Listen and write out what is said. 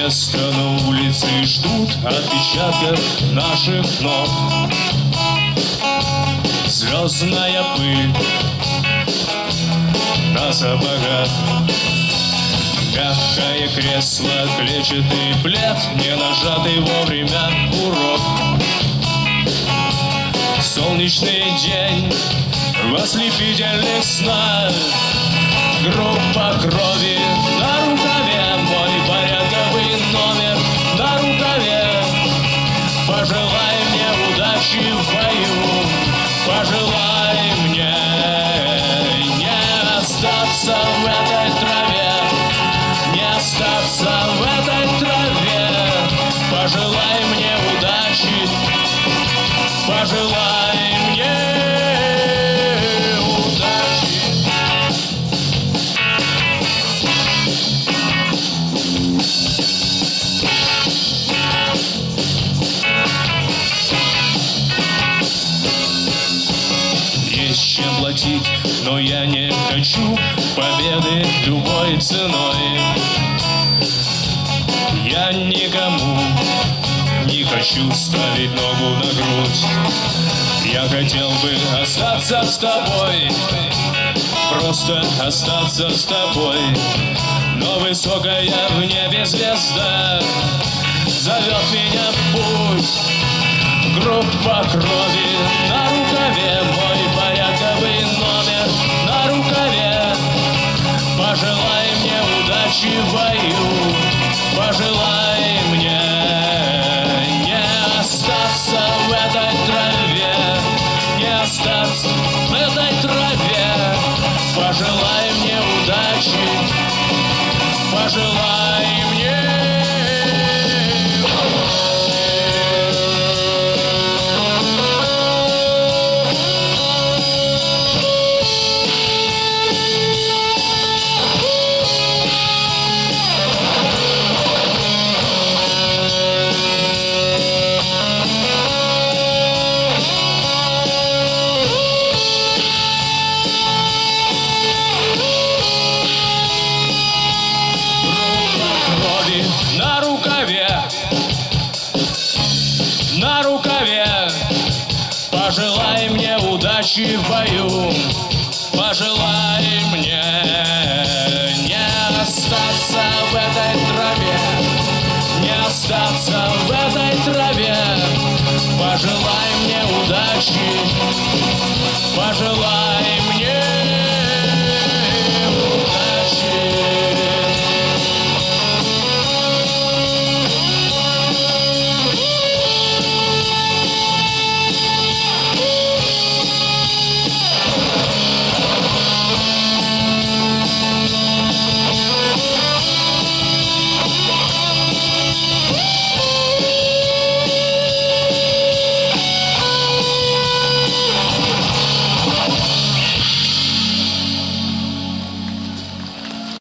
место на улице и ждут отпечатков наших ног. Звездная пыль на сапогах, мягкое кресло, клетчатый плед, не нажатый вовремя курок. Солнечный день в ослепительных снах, группа крови на рукаве, мой порядковый номер на рукаве. Пожелай мне удачи в бою, пожелай мне не остаться в этой траве, не остаться в этой траве. Пожелай мне удачи, пожелай мне удачи. Есть чем платить, но я не хочу победы любой ценой. Я никому не хочу ставить ногу на грудь. Я хотел бы остаться с тобой, просто остаться с тобой. Но высокая в небе звезда зовет меня в путь. Группа крови на рукаве, мой порядковый номер на рукаве. Пожелай мне удачи в бою, пожелай мне не остаться в этой траве, не остаться в этой траве. Пожелай мне удачи, пожелай мне. На рукаве, на рукаве. Пожелай мне удачи в бою, пожелай мне не остаться в этой траве, не остаться в этой траве. Пожелай мне удачи, пожелай.